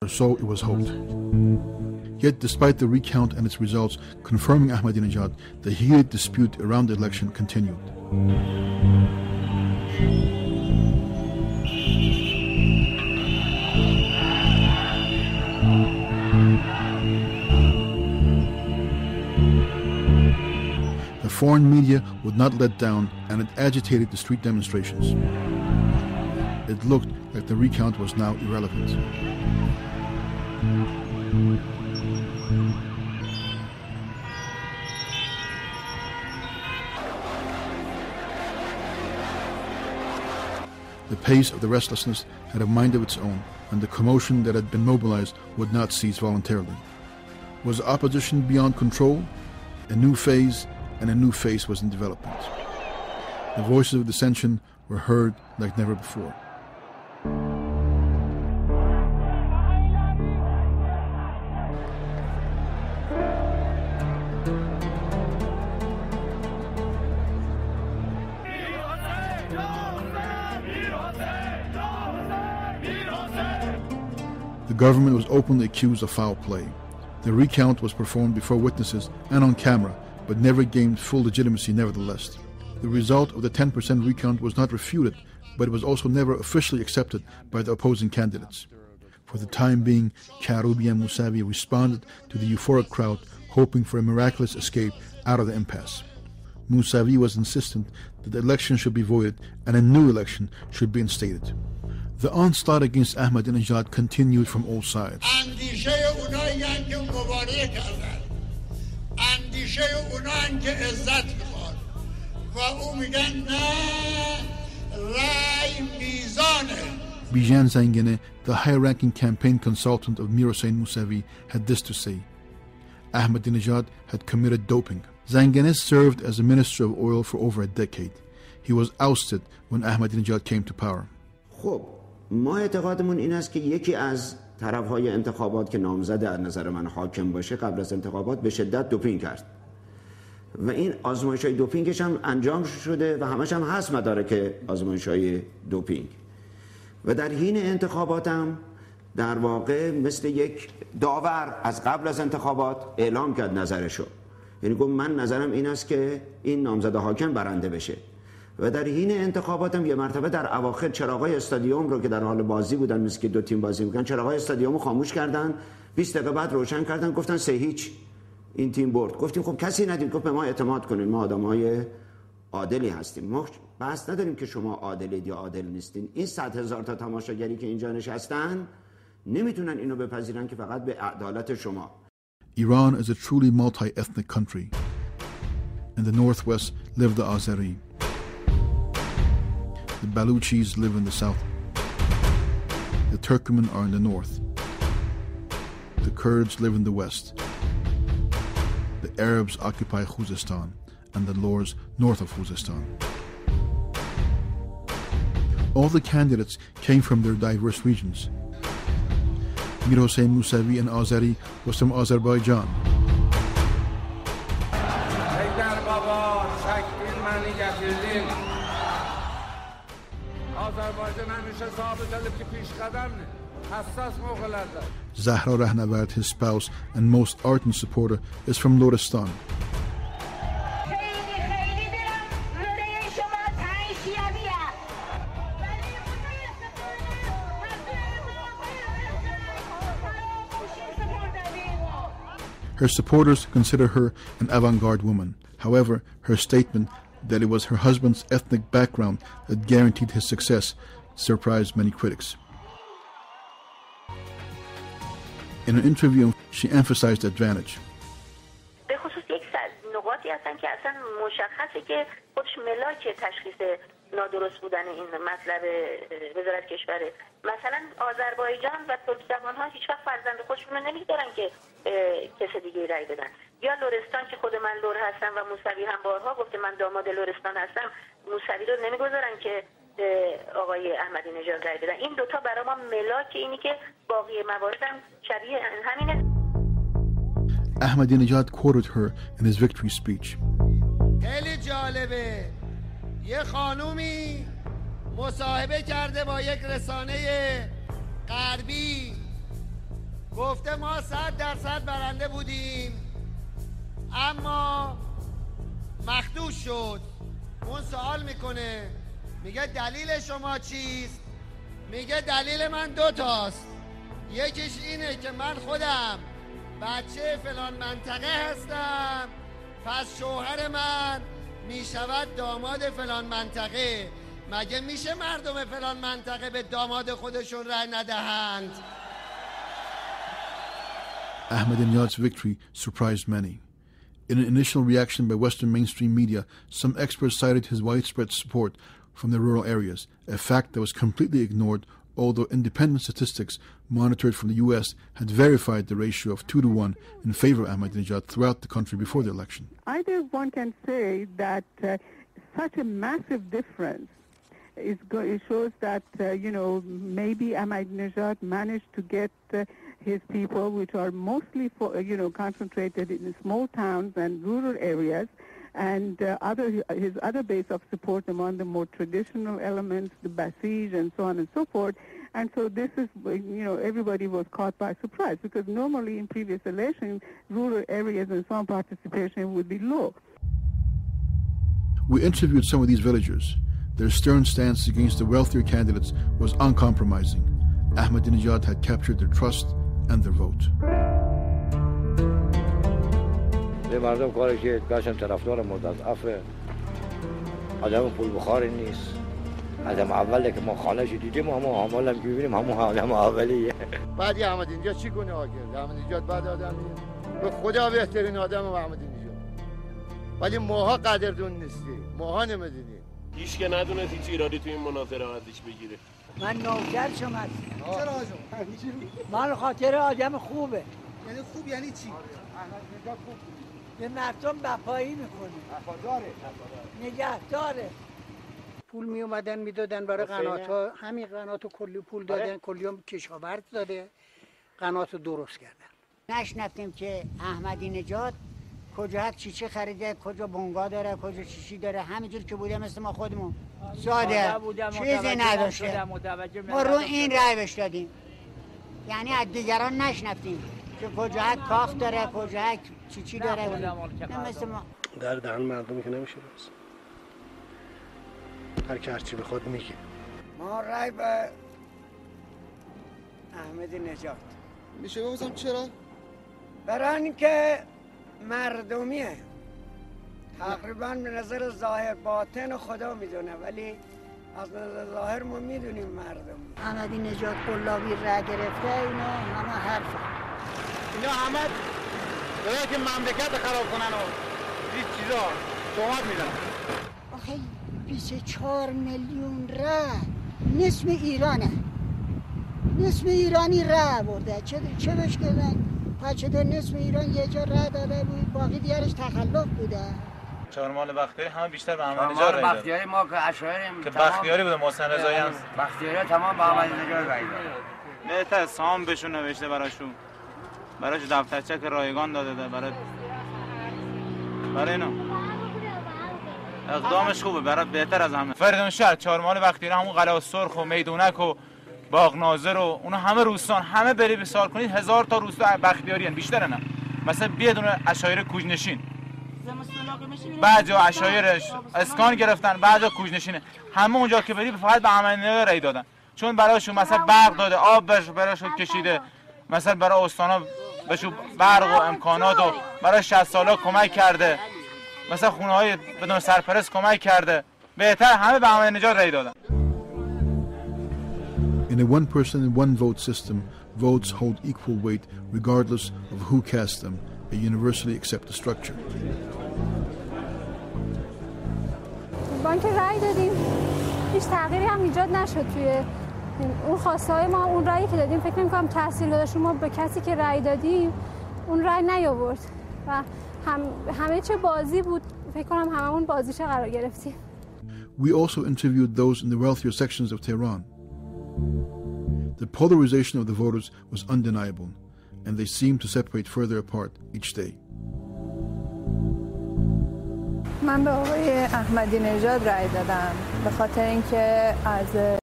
or so it was hoped. Yet despite the recount and its results confirming Ahmadinejad, the heated dispute around the election continued. The foreign media would not let down, and it agitated the street demonstrations. It looked like the recount was now irrelevant. The pace of the restlessness had a mind of its own, and the commotion that had been mobilized would not cease voluntarily. Was opposition beyond control? A new phase and a new face was in development. The voices of dissension were heard like never before. The government was openly accused of foul play. The recount was performed before witnesses and on camera, but never gained full legitimacy nevertheless. The result of the 10% recount was not refuted, but it was also never officially accepted by the opposing candidates. For the time being, Karoubi and Mousavi responded to the euphoric crowd, hoping for a miraculous escape out of the impasse. Mousavi was insistent that the election should be voided and a new election should be instated. The onslaught against Ahmadinejad continued from all sides. Bijan Zangene, the high-ranking campaign consultant of Mir Hossein Mousavi, had this to say: Ahmadinejad had committed doping. Zangene served as a minister of oil for over a decade. He was ousted when Ahmadinejad came to power. ما اعتقادمون این است که یکی از طرف‌های انتخابات که نامزد از نظر من حاکم باشه قبل از انتخابات به شدت دوپینگ کرد و این آزمایش‌های دوپینگش هم انجام شده و همش هم هست مدارک آزمایش‌های دوپینگ و در حین انتخابات هم در واقع مثل یک داور از قبل از انتخابات اعلام کرد نظرشو، یعنی گفت من نظرم این است که این نامزد حاکم برنده بشه و در حین انتخابات هم یه مرتبه در اواخر چراغای استادیوم رو که در حال بازی بودن، مثل که دو تیم بازی میکنن، چراغای استادیوم رو خاموش کردن، 20 دقیقه بعد روشن کردن، گفتن 3-0 این تیم برد. گفتیم خب کسی ندید، گفت به ما اعتماد کنین، ما آدمای عادلی هستیم، ما بحث نداریم که شما عادلید یا عادل نیستین. این 100,000 تا تماشاگری که اینجا نشستن نمیتونن اینو بپذیرن که فقط به عدالت شما. Iran is a truly multi-ethnic country. In the northwest live the Azeri. The Baluchis live in the south. The Turkmen are in the north. The Kurds live in the west. The Arabs occupy Khuzestan and the Lors north of Khuzestan. All the candidates came from their diverse regions. Mir Hossein Mousavi, an Azeri, was from Azerbaijan. Zahra Rahnavard, his spouse and most ardent supporter, is from Lorestan. Her supporters consider her an avant-garde woman. However, her statement that it was her husband's ethnic background that guaranteed his success surprised many critics. In an interview, she emphasized the advantage. به خصوص یک نقاطی هستن که اصلا مشخصه که خودش ملاک تشخیص نادرست بودن این مطلب وزارت کشوره. مثلا آذربایجان و ترکمن‌ها ها هیچ وقت فرزند خودشون رو نمی‌دارن که کس دیگه رای بدن. یا لرستان که خود من لور هستم و موسوی هم بارها گفته من داماد لرستان هستم، موسوی رو نمیگذارن که آقای احمدی نژاد رای بدن. این دوتا برای ما ملاک اینی که باقی موارد هم شبیه همینه. Ahmadinejad quoted her in his victory speech. خیلی جالبه، یه خانومی مصاحبه کرده با یک رسانه غربی، گفته ما 100% برنده بودیم اما مخدوش شد. اون سوال میکنه میگه دلیل شما چیست؟ میگه دلیل من 2 تاست. یکیش اینه که من خودم بچه فلان منطقه هستم، پس شوهر من میشود داماد فلان منطقه. مگه میشه مردم فلان منطقه به داماد خودشون رأی ندهند؟ Ahmadinejad's victory surprised many. In an initial reaction by Western mainstream media, some experts cited his widespread support from the rural areas, a fact that was completely ignored, although independent statistics monitored from the U.S. had verified the ratio of 2-1 in favor of Ahmadinejad throughout the country before the election. Either one can say that such a massive difference it shows that, maybe Ahmadinejad managed to get his people, which are mostly, concentrated in small towns and rural areas, and his other base of support among the more traditional elements, the Basij and so on and so forth. And so this is, everybody was caught by surprise, because normally in previous elections, rural areas and so on participation would be low. We interviewed some of these villagers. Their stern stance against the wealthier candidates was uncompromising. Ahmadinejad had captured their trust and their vote. به مردم کاری که گاشم طرفدار مضاعف آدم پول بخاری نیست. آدم اوله که ما خانه‌اش دیدیم همون حاملم که ببینیم همون آدم اولیه. بعد احمدینژاد چی گناه کرد؟ احمدینژاد بعد آدمی به خدا بهترین آدم احمدینژاد. ولی ماها قدردون نیستیم. ماها نمیدونیم. هیچ که ندونه هیچ ایرادی توی این مناظره ازش بگیره. من نوکر شما هستم. چرا آجا؟ من خاطر آدم خوبه. یعنی خوب یعنی چی؟ به مردم بپایی میکنه. نگهداره. پول می اومدن میدادن برای قنات‌ها، همین قناتو کلی پول دادن، کلی هم کشاورز داده، قناتو درست کردن. نشنفتیم که احمدینژاد کجا چی خریده، کجا بنگاه داره، کجا چی داره، همینجور که بوده مثل ما خودمون ساده چیزی نداشته. ما رو این رای بهش دادیم، یعنی از دیگران نشنفتیم که کجا کاخ داره، کجا چی داره، مثل ما. در دهن مردمی که نمیشه بس، هر کی هرچی بخواد میگه. ما رای به احمدینژاد. میشه بگم چرا؟ برای اینکه مردمیه، تقریبا به نظر ظاهر باطن خدا میدونه، ولی از نظر ظاهر ما میدونیم مردم. احمدینژاد قلابی رای گرفته، اینا همه حرفه. اینا همه برای که مملکت خراب کنن و این چیزا تهمت میزنن. آخه 24 میلیون رای نصف ایرانه، نصف ایرانی رای برده. چه بهش کردن؟ بچه در نصف ایران یه جا رای داده بود، باقی دیگرش تخلف بوده. چهارمال بختیاری همه بیشتر به احمدینژاد رای داد. بختیاری ما که اشعاریم که بختیاری بوده، محسن رضایی هم بختیاری تمام به احمدینژاد رای داد. بهتر سام بهشون نوشته براش دفترچه که رایگان داده برای اینا اقدامش خوبه، برای بهتر از همه. فریدون شهر چهارمال بختیاری همون قلعه سرخ و میدونک و باغ ناظر و اون همه روستان، همه بری به سال کنید 1000 تا روستا بختیاری ان، بیشتر نه. مثلا بدون اشایر کوچ‌نشین، بعد جا اشایرش اسکان گرفتن، بعد جا کوچ‌نشینه، همه اونجا که بری فقط به احمدینژاد رای دادن، چون براشون مثلا برق داده، آب براشون کشیده، مثلا برای استانا بهشون برق و امکانات و برای 60 سالا کمک کرده، مثلا خونه‌های بدون سرپرست کمک کرده، بهتر همه به احمدینژاد رای دادن. In a one-person, one-vote system, votes hold equal weight regardless of who cast them, a universally accepted structure. بانک رای دادیم، هیچ تغییری هم ایجاد نشد توی اون خواسته های ما. اون رایی که دادیم فکر می‌کنم تاثیر داشت، ما به کسی که رای دادیم اون رای نیاورد و همه چه بازی بود، فکر کنم هممون بازیش قرار گرفتیم. We also interviewed those in the wealthier sections of Tehran. The polarization of the voters was undeniable, and they seemed to separate further apart each day. من به آقای احمدینژاد رای دادم به خاطر اینکه از